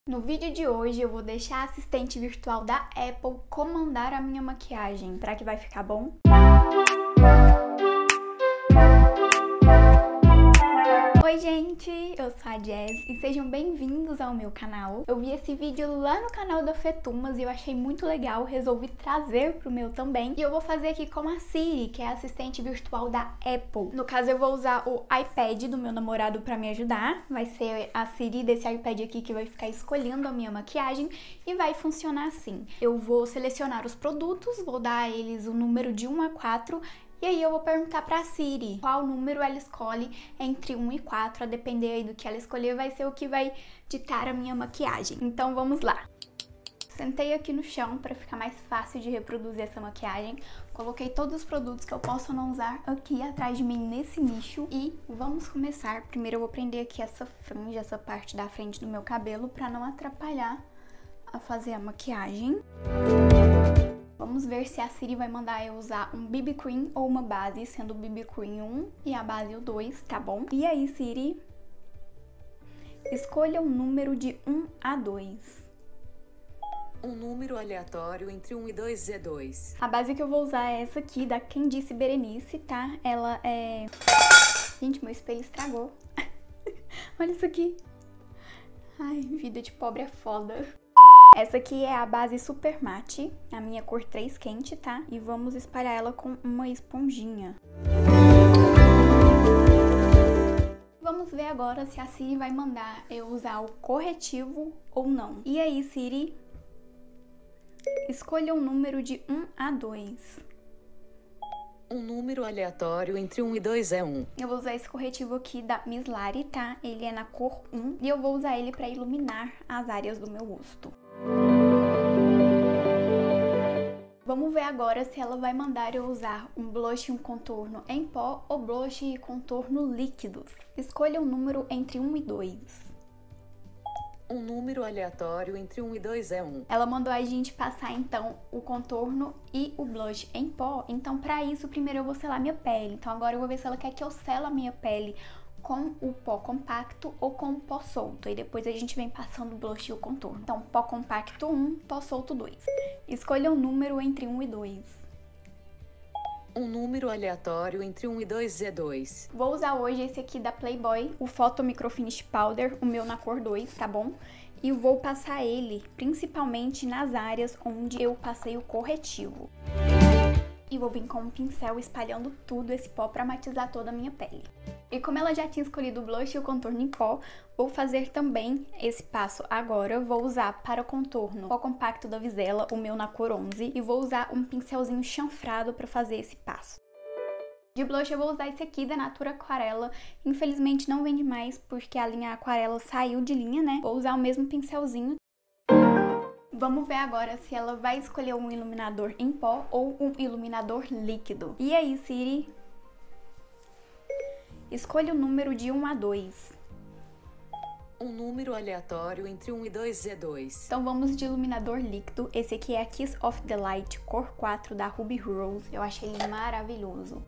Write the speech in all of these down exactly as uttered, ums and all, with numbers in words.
No vídeo de hoje eu vou deixar a assistente virtual da Apple comandar a minha maquiagem. Será que vai ficar bom? Oi gente, eu sou a Jazz e sejam bem-vindos ao meu canal. Eu vi esse vídeo lá no canal da Fetumas e eu achei muito legal, resolvi trazer pro meu também. E eu vou fazer aqui com a Siri, que é a assistente virtual da Apple. No caso eu vou usar o iPad do meu namorado pra me ajudar. Vai ser a Siri desse iPad aqui que vai ficar escolhendo a minha maquiagem e vai funcionar assim. Eu vou selecionar os produtos, vou dar a eles o número de um a quatro. E aí eu vou perguntar pra Siri qual número ela escolhe entre um e quatro, a depender aí do que ela escolher, vai ser o que vai ditar a minha maquiagem. Então vamos lá. Sentei aqui no chão para ficar mais fácil de reproduzir essa maquiagem. Coloquei todos os produtos que eu posso não usar aqui atrás de mim nesse nicho e vamos começar. Primeiro eu vou prender aqui essa franja, essa parte da frente do meu cabelo para não atrapalhar a fazer a maquiagem. Vamos ver se a Siri vai mandar eu usar um B B Cream ou uma base, sendo o B B Cream um e a base o dois, tá bom? E aí, Siri, escolha um número de um a dois. Um número aleatório entre um e dois é dois. A base que eu vou usar é essa aqui, da Quem Disse Berenice, tá? Ela é... Gente, meu espelho estragou. Olha isso aqui. Ai, vida de pobre é foda. Essa aqui é a base Super Matte, a minha cor três quente, tá? E vamos espalhar ela com uma esponjinha. Vamos ver agora se a Siri vai mandar eu usar o corretivo ou não. E aí, Siri, escolha um número de um a dois. Um número aleatório entre um e dois é um. Eu vou usar esse corretivo aqui da Miss Lari, tá? Ele é na cor um e eu vou usar ele pra iluminar as áreas do meu rosto. Vamos ver agora se ela vai mandar eu usar um blush e um contorno em pó ou blush e contorno líquidos. Escolha um número entre um e dois. Um número aleatório entre um e dois é um. Ela mandou a gente passar, então, o contorno e o blush em pó. Então, pra isso, primeiro eu vou selar minha pele. Então, agora eu vou ver se ela quer que eu sele a minha pele com o pó compacto ou com o pó solto. E depois a gente vem passando o blush e o contorno. Então, pó compacto um, pó solto dois. Escolha um número entre um e dois. Um número aleatório entre um e dois é dois. Vou usar hoje esse aqui da Playboy, o Photo Micro Finish Powder, o meu na cor dois, tá bom? E vou passar ele principalmente nas áreas onde eu passei o corretivo. E vou vir com um pincel espalhando tudo esse pó pra matizar toda a minha pele. E como ela já tinha escolhido o blush e o contorno em pó, vou fazer também esse passo agora. Vou usar para o contorno pó compacto da Vizela, o meu na cor onze, e vou usar um pincelzinho chanfrado para fazer esse passo. De blush eu vou usar esse aqui da Natura Aquarela. Infelizmente não vende mais porque a linha Aquarela saiu de linha, né? Vou usar o mesmo pincelzinho. Vamos ver agora se ela vai escolher um iluminador em pó ou um iluminador líquido. E aí, Siri? Escolha o número de um a dois. Um número aleatório entre um e dois é dois. Então vamos de iluminador líquido. Esse aqui é a Kiss of the Light, cor quatro, da Ruby Rose. Eu achei ele maravilhoso.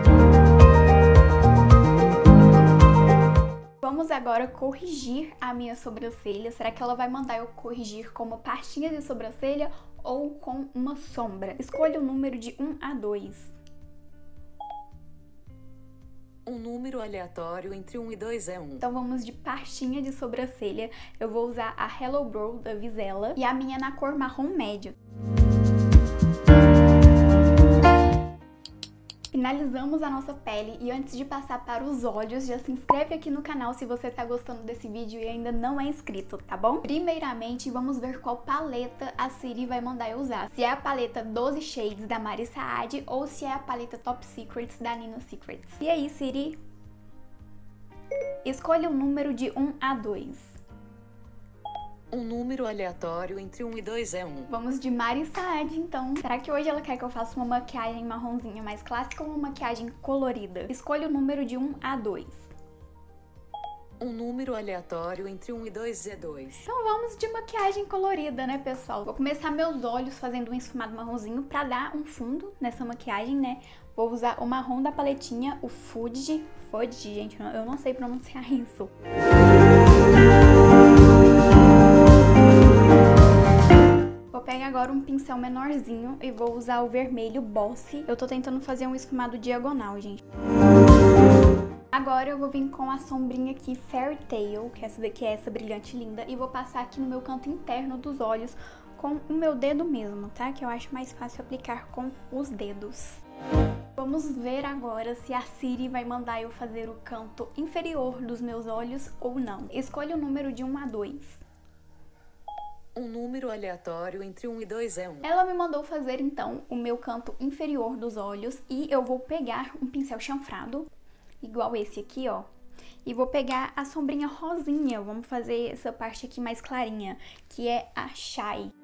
Vamos agora corrigir a minha sobrancelha. Será que ela vai mandar eu corrigir com uma pastinha de sobrancelha ou com uma sombra? Escolha o número de um a dois. Um número aleatório entre um e dois é um. Então vamos de pastinha de sobrancelha. Eu vou usar a Hello Brow da Vizela e a minha na cor marrom médio. Finalizamos a nossa pele e antes de passar para os olhos, já se inscreve aqui no canal se você tá gostando desse vídeo e ainda não é inscrito, tá bom? Primeiramente, vamos ver qual paleta a Siri vai mandar eu usar. Se é a paleta doze Shades da Mari Saad ou se é a paleta Top Secrets da Nina Secrets. E aí, Siri? Escolha um número de um a dois. Um número aleatório entre um e dois é um. Vamos de Mari Saad, então. Será que hoje ela quer que eu faça uma maquiagem marronzinha mais clássica ou uma maquiagem colorida? Escolha o número de um a dois. Um número aleatório entre um e dois é dois. Então vamos de maquiagem colorida, né, pessoal? Vou começar meus olhos fazendo um esfumado marronzinho pra dar um fundo nessa maquiagem, né? Vou usar o marrom da paletinha, o Fudge. Fudge, gente, eu não sei pronunciar isso. agora um pincel menorzinho e vou usar o vermelho Bossy. Eu tô tentando fazer um esfumado diagonal, gente. Agora eu vou vir com a sombrinha aqui Fairy Tail, que essa daqui é essa brilhante linda, e vou passar aqui no meu canto interno dos olhos com o meu dedo mesmo, tá? Que eu acho mais fácil aplicar com os dedos. Vamos ver agora se a Siri vai mandar eu fazer o canto inferior dos meus olhos ou não. Escolha o número de um a dois. Um número aleatório entre um e dois é um. Ela me mandou fazer então o meu canto inferior dos olhos e eu vou pegar um pincel chanfrado, igual esse aqui, ó. E vou pegar a sombrinha rosinha, vamos fazer essa parte aqui mais clarinha, que é a Shy.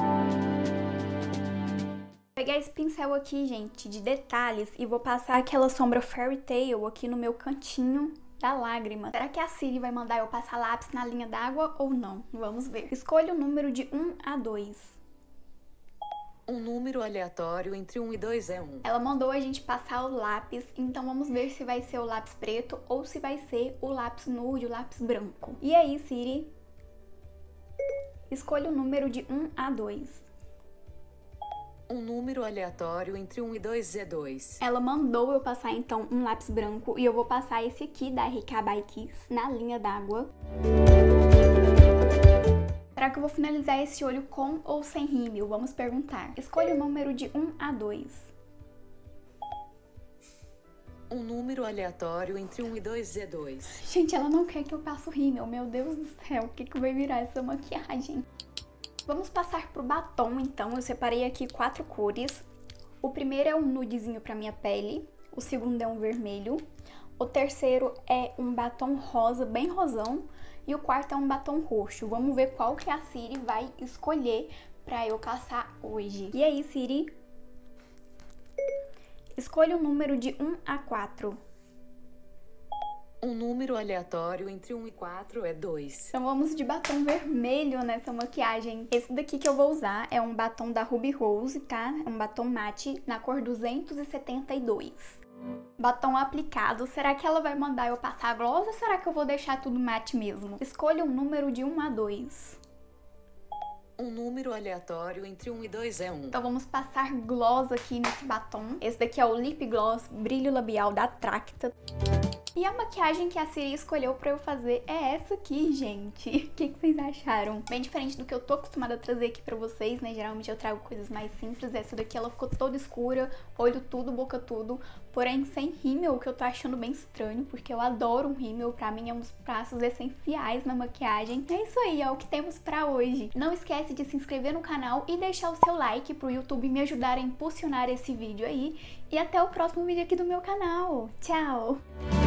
Vou pegar esse pincel aqui, gente, de detalhes, e vou passar aquela sombra Fairy Tail aqui no meu cantinho da lágrima. Será que a Siri vai mandar eu passar lápis na linha d'água ou não? Vamos ver. Escolha o número de um a dois. Um número aleatório entre um e dois é um. Ela mandou a gente passar o lápis, então vamos ver se vai ser o lápis preto ou se vai ser o lápis nude, o lápis branco. E aí, Siri? Escolha o número de um a dois. Um número aleatório entre um e dois é dois. Ela mandou eu passar então um lápis branco e eu vou passar esse aqui da R K by Kiss na linha d'água. Será que eu vou finalizar esse olho com ou sem rímel? Vamos perguntar. Escolha o número de um a dois. Um número aleatório entre um e dois é dois. Gente, ela não quer que eu passe o rímel. Meu Deus do céu, o que que vai virar essa maquiagem? Vamos passar pro batom, então. Eu separei aqui quatro cores. O primeiro é um nudezinho pra minha pele. O segundo é um vermelho. O terceiro é um batom rosa, bem rosão. E o quarto é um batom roxo. Vamos ver qual que a Siri vai escolher pra eu caçar hoje. E aí, Siri? Escolha o número de um a quatro. Um número aleatório entre um e quatro é dois. Então vamos de batom vermelho nessa maquiagem. Esse daqui que eu vou usar é um batom da Ruby Rose, tá? É um batom mate na cor duzentos e setenta e dois. Batom aplicado. Será que ela vai mandar eu passar gloss ou será que eu vou deixar tudo mate mesmo? Escolha um número de um a dois. Um número aleatório entre um e dois é um. Então vamos passar gloss aqui nesse batom. Esse daqui é o Lip Gloss Brilho Labial da Tracta. E a maquiagem que a Siri escolheu pra eu fazer é essa aqui, gente. O que, que vocês acharam? Bem diferente do que eu tô acostumada a trazer aqui pra vocês, né? Geralmente eu trago coisas mais simples. Essa daqui ela ficou toda escura, olho tudo, boca tudo. Porém sem rímel, o que eu tô achando bem estranho, porque eu adoro um rímel. Pra mim é um dos passos essenciais na maquiagem. É isso aí, é o que temos pra hoje. Não esquece de se inscrever no canal e deixar o seu like pro YouTube me ajudar a impulsionar esse vídeo aí. E até o próximo vídeo aqui do meu canal. Tchau!